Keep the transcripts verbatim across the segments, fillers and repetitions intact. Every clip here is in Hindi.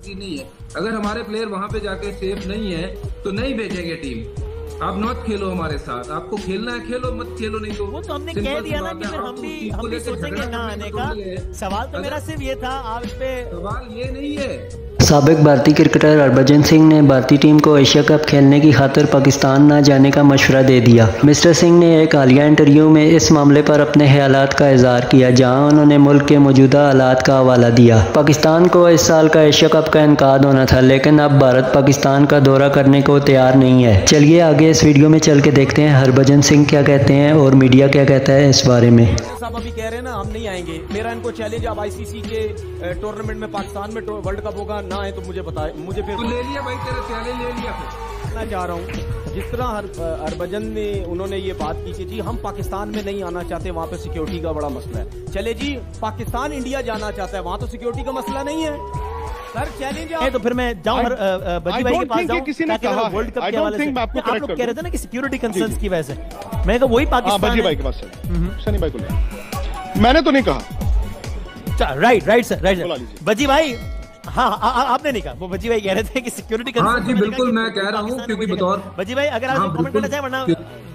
मर्जी नहीं है। अगर हमारे प्लेयर वहां पे जाके सेफ नहीं है तो नहीं भेजेंगे टीम। आप मत खेलो हमारे साथ, आपको खेलना है खेलो, मत खेलो नहीं तो वो तो हमने कह दिया ना कि फिर हम भी हम भी सोचेंगे ना आने का। सवाल तो मेरा सिर्फ ये था, आप इस पे सवाल ये नहीं है। साबिक भारतीय क्रिकेटर हरभजन सिंह ने भारतीय टीम को एशिया कप खेलने की खातिर पाकिस्तान न जाने का मशवरा दे दिया। मिस्टर सिंह ने एक हालिया इंटरव्यू में इस मामले पर अपने ख्यालात का इजहार किया, जहां उन्होंने मुल्क के मौजूदा हालात का हवाला दिया। पाकिस्तान को इस साल का एशिया कप का इनकाद होना था, लेकिन अब भारत पाकिस्तान का दौरा करने को तैयार नहीं है। चलिए आगे इस वीडियो में चल के देखते हैं हरभजन सिंह क्या कहते हैं और मीडिया क्या कहता है इस बारे में। साहब अभी कह रहे हैं ना हम नहीं आएंगे, मेरा इनको चैलेंज, आप आईसीसी के टूर्नामेंट में पाकिस्तान में वर्ल्ड कप होगा ना है तो मुझे बताए, मुझे फिर ले लिया भाई, तेरा चैलेंज ले लिया। फिर मैं जा रहा हूँ जिस तरह हर हरभजन ने उन्होंने ये बात की कि जी हम पाकिस्तान में नहीं आना चाहते, वहाँ पे सिक्योरिटी का बड़ा मसला है। चले जी पाकिस्तान इंडिया जाना चाहता है, वहाँ तो सिक्योरिटी का मसला नहीं है सर। चैलेंज है तो फिर मैं जाऊँ बजी भाई के पास जाऊँ, किसी ने कहा वर्ल्ड कप के हवाले से आप लोग कह रहे थे ना कि सिक्योरिटी कंसर्न्स की वजह से, मैं तो वही पाकिस्तान बजी भाई के पास सनी भाई को मैंने तो नहीं कहा। राइट राइट सर, राइट बजी भाई। हाँ आ, आ, आपने नहीं कहा, वो बजी भाई कह रहे थे कि सिक्योरिटी हाँ जी बिल्कुल मैं कह रहा हूँ, क्योंकि बतौर बजी भाई अगर आप कमेंट करना चाहें, वरना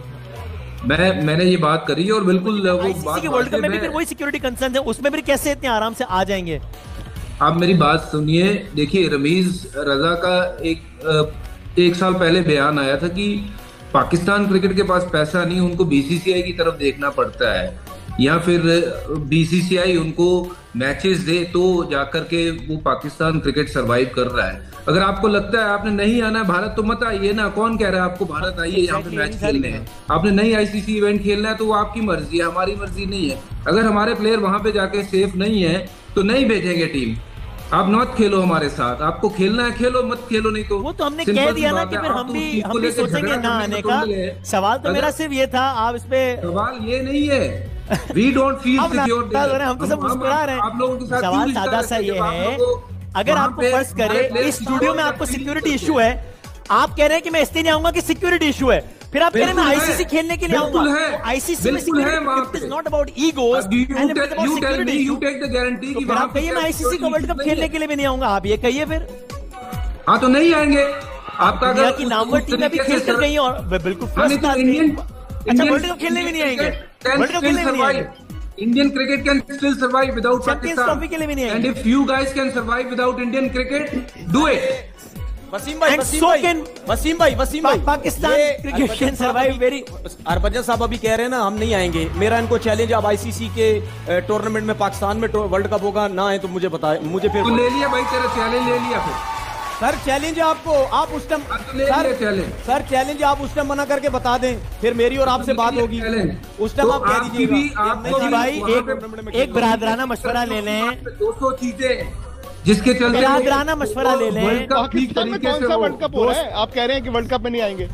मैं मैंने ये बात करी और बिल्कुल वो बात के वर्ल्ड कप में भी फिर वही सिक्योरिटी कंसर्न है, उसमें भी कैसे इतने आराम से आ जाएंगे। आप मेरी बात सुनिए, देखिए रमीज रजा का एक एक साल पहले बयान आया था कि पाकिस्तान क्रिकेट के पास पैसा नहीं, उनको बीसीसीआई की तरफ देखना पड़ता है, या फिर बीसीसीआई उनको मैचेस दे तो जाकर के वो पाकिस्तान क्रिकेट सरवाइव कर रहा है। अगर आपको लगता है आपने नहीं आना है भारत तो मत आइए ना, कौन कह रहा है आपको भारत आइए यहाँ पे मैच खेलने हैं। आपने नहीं आईसीसी इवेंट खेलना है तो वो आपकी मर्जी है, हमारी मर्जी नहीं है। अगर हमारे प्लेयर वहां पे जाके सेफ नहीं है तो नहीं भेजेंगे टीम। आप मत खेलो हमारे साथ, आपको खेलना है खेलो, मत खेलो नहीं तो वो तो हमने कह दिया ना कि फिर हम भी हम भी सोचेंगे ना आने का। सवाल तो मेरा सिर्फ ये था, आप इस पे सवाल ये नहीं है। वी डोंट फील सिक्योर, हम तो सब मुस्कुरा रहे हैं। आप लोगों के साथ सवाल सादा सा ये है, अगर आपको फर्ज करे इस स्टूडियो में आपको सिक्योरिटी इशू है, आप कह रहे हैं कि मैं इसलिए नहीं आऊंगा कि सिक्योरिटी इशू है, फिर आप कह रहे हैं मैं आईसीसी खेलने के लिए आऊंगा। आईसीसी में security is not about egos and it is about security. You take the guarantee कि आप कहिए मैं आईसीसी का वर्ल्ड कप खेलने के लिए भी नहीं आऊंगा, आप ये कहिए फिर। हाँ तो नहीं आएंगे। आपका अगर की नामवर टीम में भी खेल कर गई और बिल्कुल फर्स्ट क्लास नहीं, अच्छा वर्ल्ड कप खेलने भी नहीं आएंगे, वर्ल्ड कप खेलने भी नहीं आएंगे। Indian cricket can still survive without Champions Trophy के लिए भी नहीं Pakistan. And if you guys can survive without Indian cricket, do it. Wasim भाई, वसीम भाई, वसीम भाई, वसीम भाई, Pakistan cricket can survive very. Harbhajan साहब अभी कह रहे हैं ना हम नहीं आएंगे, मेरा इनको चैलेंज, आप आईसीसी के टूर्नामेंट में पाकिस्तान में वर्ल्ड कप होगा ना है तो मुझे बताए, मुझे फिर ले लिया भाई, तेरा चैलेंज ले लिया। फिर सर चैलेंज आपको, आप उस time sir challenge sir challenge आप उस टाइम मना करके बता दें, फिर मेरी और आपसे बात होगी उस टाइम, आप कह दीजिएगा भाई एक एक बरादराना मशवरा ले लें, दो सौ चीजें जिसके चलते बरादराना मशवरा ले लें। पाकिस्तान में कौन सा वर्ल्ड कप हो रहा है, आप कह रहे हैं कि वर्ल्ड कप में नहीं आएंगे।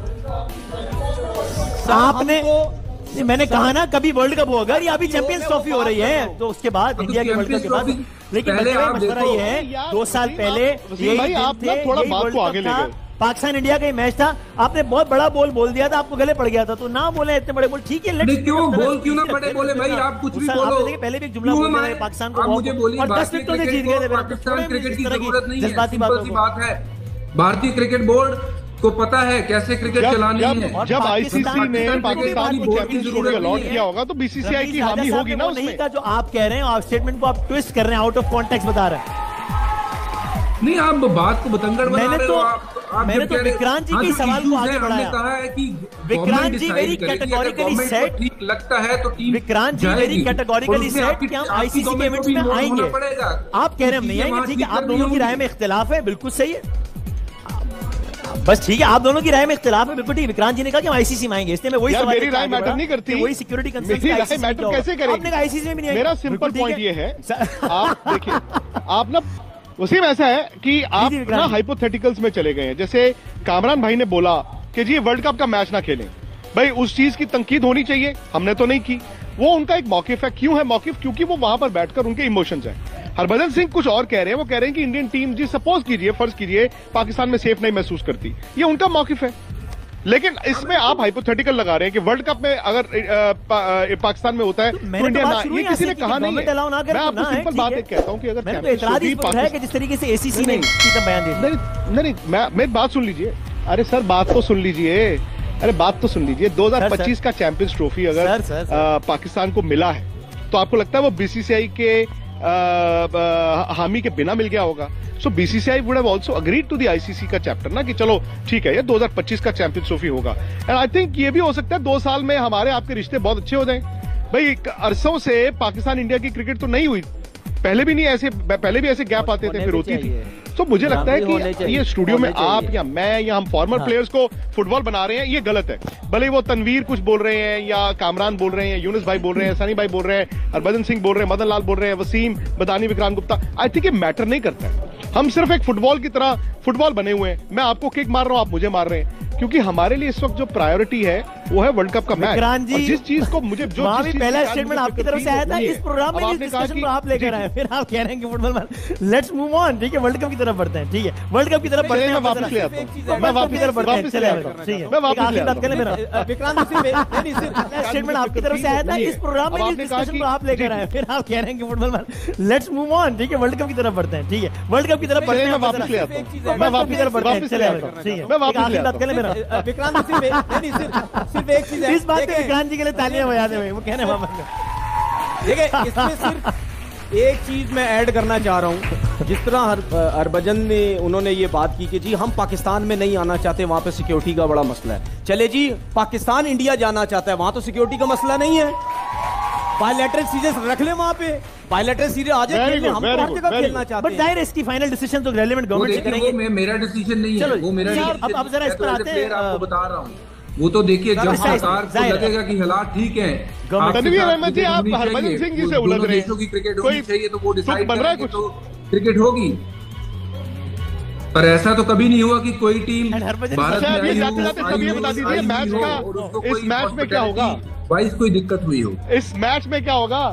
आपने मैंने कहा ना कभी वर्ल्ड कप होगा, या अभी चैंपियंस ट्रॉफी हो रही है तो उसके बाद इंडिया के वर्ल्ड कप के बाद, लेकिन मशवरा ये है दो साल पहले भाई आप ना थोड़ा बात को आगे ले गए। पाकिस्तान इंडिया का मैच था, आपने बहुत बड़ा बोल बोल दिया था, आपको गले पड़ गया था, तो ना बोले इतने बड़े बोल, ठीक है क्यों बोल क्यों ना पड़े बोले भाई, आप कुछ भी बोलो। पहले भी एक जुमला बोल रहे हैं पाकिस्तान को मुझे बोलिए, और दस विकेटों से जीत गए थे। पाकिस्तान क्रिकेट की जरूरत नहीं है, जज्बाती बात है। भारतीय क्रिकेट बोर्ड को पता है कैसे क्रिकेट चलानी है। जब आईसीसी ने पाकिस्तान को चैंपियंस अलॉट किया होगा तो बीसीसीआई की हामी होगी ना उसमें। जो आप कह रहे हैं आप स्टेटमेंट को आप ट्विस्ट कर रहे हैं, आउट ऑफ कॉन्टेक्स्ट बता रहे हैं। नहीं आप बात को बतंगड़ बना रहे हो। आप मैंने तो विक्रांत जी के सवाल को आगे बढ़ाया, कहा है कि Vikrant ji very categorically set, ठीक लगता है तो team Vikrant ji very categorically set कि हम आईसीसी के इवेंट्स में आएंगे। आप कह रहे हैं हम नहीं आएंगे, ठीक है आप दोनों की राय में इख्तिलाफ है, बिल्कुल सही है, बस ठीक है आप दोनों की राय में इख्तिलाफ है, बिल्कुल ठीक। विक्रांत जी ने कहा कि हम आईसीसी में आएंगे, इसलिए मैं वही सवाल, मेरी राय मैटर नहीं करती, वही सिक्योरिटी कंसर्न मैटर कैसे करेगी, आपने आईसीसी में भी नहीं। मेरा सिंपल पॉइंट ये है, आप देखिए आप ना वसीम ऐसा है कि आप ना हाइपोथेटिकल्स में चले गए हैं। जैसे कामरान भाई ने बोला कि जी वर्ल्ड कप का मैच ना खेलें, भाई उस चीज की तनकीद होनी चाहिए, हमने तो नहीं की, वो उनका एक मौकिफ है। क्यों है मौकिफ? क्योंकि वो वहां पर बैठकर उनके इमोशंस हैं। हरभजन सिंह कुछ और कह रहे हैं, वो कह रहे हैं कि इंडियन टीम जी सपोज कीजिए, फर्ज कीजिए पाकिस्तान में सेफ नहीं महसूस करती, ये उनका मौकिफ है। लेकिन इसमें आप हाइपोथेटिकल लगा रहे हैं कि वर्ल्ड कप में अगर पा, पाकिस्तान में होता है तो, तो इंडिया ना, ये किसी ने कहा नहीं है। मैं आपको सिंपल बात एक कहता हूँ कि अगर जिस तरीके से एसीसी ने बयान दिया, नहीं नहीं मैं मेरी बात सुन लीजिए। अरे सर बात तो सुन लीजिए, अरे बात तो सुन लीजिए। दो हज़ार पच्चीस का चैंपियंस ट्रॉफी अगर सर, सर, सर। पाकिस्तान को मिला है तो आपको लगता है वो बीसीसीआई के हामी के बिना मिल गया होगा? So BCCI would have also agreed to the ICC का चैप्टर ना कि चलो ठीक है ये दो हज़ार पच्चीस का चैंपियंस ट्रॉफी होगा। एंड आई थिंक ये भी हो सकता है दो साल में हमारे आपके रिश्ते बहुत अच्छे हो जाएं। भाई अरसों से पाकिस्तान इंडिया की क्रिकेट तो नहीं हुई, पहले भी नहीं ऐसे पहले भी ऐसे गैप आते थे फिर होती थी। तो मुझे लगता है कि ये स्टूडियो में आप या मैं या हम फॉर्मर हाँ। प्लेयर्स को फुटबॉल बना रहे हैं, ये गलत है। भले वो तनवीर कुछ बोल रहे हैं या कामरान बोल रहे हैं, यूनुस भाई बोल रहे हैं, सनी भाई बोल रहे हैं, हरभजन सिंह बोल रहे हैं, मदन लाल बोल रहे हैं, वसीम बदानी, विक्रांत गुप्ता, आई थिंक ये मैटर नहीं करता है। हम सिर्फ एक फुटबॉल की तरह फुटबॉल बने हुए हैं। मैं आपको किक मार रहा हूं, आप मुझे मार रहे हैं, क्योंकि हमारे लिए इस वक्त जो प्रायोरिटी है वो है वर्ल्ड कप का मैच। और जिस चीज को मुझे जो पहला स्टेटमेंट आपकी तरफ से आया था इस प्रोग्राम में, इस डिस्कशन को आप लेकर आए, फिर आप कह रहे हैं कि फुटबॉल लेट्स मूव ऑन। ठीक है, वर्ल्ड कप की तरफ बढ़ते हैं। ठीक है, वर्ल्ड कप की तरफ बढ़ते हैं। मैं वापस ले आता हूं, मैं वापस की तरफ बढ़ते हैं। चलिए ठीक है, मैं वापस ले आता हूं। मेरा विक्रांत स्टेटमेंट आपकी तरफ से आया था इस प्रोग्राम में, इस डिस्कशन को आप लेकर आए, फिर आप कह रहे हैं कि फुटबॉल लेट्स मूव ऑन। ठीक है, वर्ल्ड कप की तरफ बढ़ते हैं। ठीक है, वर्ल्ड कप की तरफ बढ़ते हैं। मैं वापस ले आता हूं, मैं वापस की तरफ बढ़ते हैं। चलिए ठीक है, मैं वापस ले बात करें। मेरा विक्रांत सिर्फ एक चीज है, इस बात पे विक्रांत जी के लिए तालियां बजा दे भाई, वो कहने वापस। देखिए इसमें सिर्फ एक चीज मैं ऐड करना चाह रहा हूं। जिस तरह हर, हरभजन ने उन्होंने ये बात की कि जी हम पाकिस्तान में नहीं आना चाहते, वहां पे सिक्योरिटी का बड़ा मसला है। चले जी, पाकिस्तान इंडिया जाना चाहता है, वहां तो सिक्योरिटी का मसला नहीं है। बायलैटरल सीरीज रख ले वहां पे, बायलैटरल सीरीज आ जाए खेलने, हम हर जगह खेलना चाहते हैं। बट जाहिर है इसकी फाइनल डिसीजन तो रेलेवेंट गवर्नमेंट से करेंगे। वो मेरा डिसीजन नहीं है, वो मेरा अब अब जरा इस पर आते हैं, आपको बता रहा हूं। वो तो देखिए जब सरकार को लगेगा कि हालात ठीक है, तनवीर अहमद जी आप हरभजन सिंह जी से उलझ रहे हैं, की क्रिकेट होनी चाहिए तो वो डिसाइड करेंगे तो क्रिकेट होगी। पर ऐसा तो कभी नहीं हुआ कि कोई टीम भारत में आई हो, बता दीजिए मैच का, इस मैच में क्या होगा, वाइस कोई दिक्कत हुई हो, इस मैच में क्या होगा?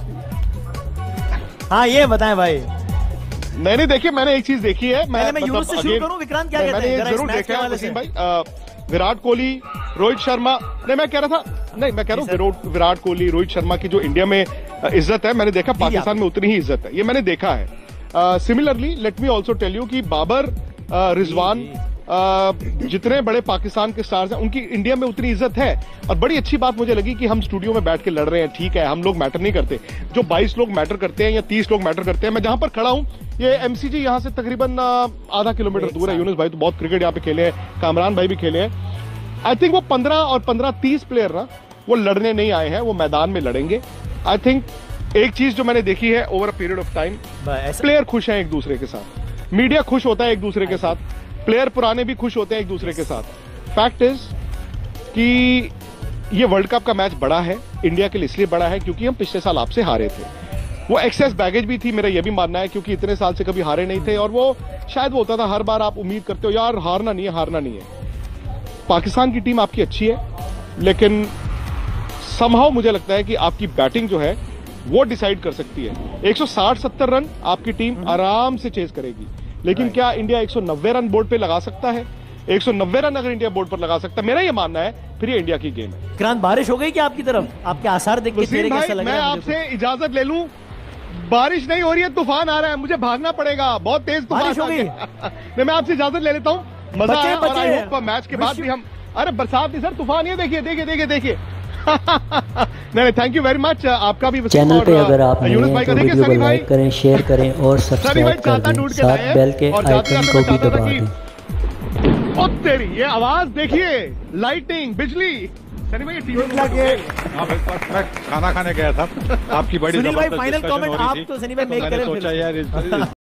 हाँ ये बताएं भाई। मैंने देखिए मैंने एक चीज देखी है, मैं मैं यूनुस से शुरू करूं। विक्रांत क्या कहते हैं? मैंने जरूर देखा है वसीम भाई, विराट कोहली, रोहित शर्मा, नहीं मैं कह रहा था नहीं मैं कह रहा हूँ विराट कोहली, रोहित शर्मा की जो इंडिया में इज्जत है, मैंने देखा पाकिस्तान में उतनी ही इज्जत है, ये मैंने देखा है। Similarly let me also tell you कि बाबर, रिजवान, जितने बड़े पाकिस्तान के स्टार्स हैं उनकी इंडिया में उतनी इज्जत है। और बड़ी अच्छी बात मुझे लगी कि हम स्टूडियो में बैठ के लड़ रहे हैं, ठीक है हम लोग मैटर नहीं करते, जो बाईस लोग मैटर करते हैं या तीस लोग मैटर करते हैं। मैं जहां पर खड़ा हूं ये एमसीजी यहाँ से तकरीबन आधा किलोमीटर दूर है। यूनुस भाई तो बहुत क्रिकेट यहाँ पे खेले हैं, कामरान भाई भी खेले हैं। आई थिंक वो पंद्रह और पंद्रह तीस प्लेयर ना वो लड़ने नहीं आए हैं, वो मैदान में लड़ेंगे। आई थिंक एक चीज जो मैंने देखी है over a period of time, player खुश हैं एक दूसरे के साथ, मीडिया खुश होता है एक दूसरे के साथ, प्लेयर पुराने भी खुश होते हैं एक दूसरे के साथ। फैक्ट इज कि ये वर्ल्ड कप का मैच बड़ा है, इंडिया के लिए इसलिए बड़ा है क्योंकि हम पिछले साल आपसे हारे थे। वो एक्सेस बैगेज भी थी, मेरा ये भी मानना है, क्योंकि इतने साल से कभी हारे नहीं थे। और वो शायद वो होता था हर बार आप उम्मीद करते हो यार हारना नहीं है, हारना नहीं है। पाकिस्तान की टीम आपकी अच्छी है, लेकिन समहाउ मुझे लगता है कि आपकी बैटिंग जो है वो डिसाइड कर सकती है। एक सौ साठ सत्तर रन आपकी टीम आराम से चेज करेगी, लेकिन क्या इंडिया एक सौ नब्बे रन बोर्ड पे लगा सकता है? एक सौ नब्बे रन अगर इंडिया बोर्ड पर लगा सकता है, मेरा ये मानना है, फिर ये इंडिया की गेम है। क्रांत बारिश हो गई क्या आपकी तरफ? आपके आसार देख के चेहरे कैसा लग रहा है? मैं आपसे इजाजत ले लूं, बारिश नहीं हो रही है, तूफान आ रहा है, मुझे भागना पड़ेगा, बहुत तेज तूफान हो गई। नहीं मैं आपसे इजाजत ले लेता हूँ, मजा आया और आई होप मैच के बाद भी हम, अरे बरसात नहीं सर तूफान, ये देखिए देखिए देखिए देखिए नहीं थैंक यू वेरी मच। आपका भी चैनल पे अगर आप नए हैं तो वीडियो को लाइक करें, शेयर करें और सब्सक्राइब कर दें, साथ बेल के आइकन को भी दबा दें। ओ तेरी ये आवाज देखिए, लाइटिंग, बिजली। सनी भाई टीवी लगे, मैं खाना खाने गया था, आपकी बड़ी फाइनल कमेंट आप तो सनी भाई मेक करें, सोचा यार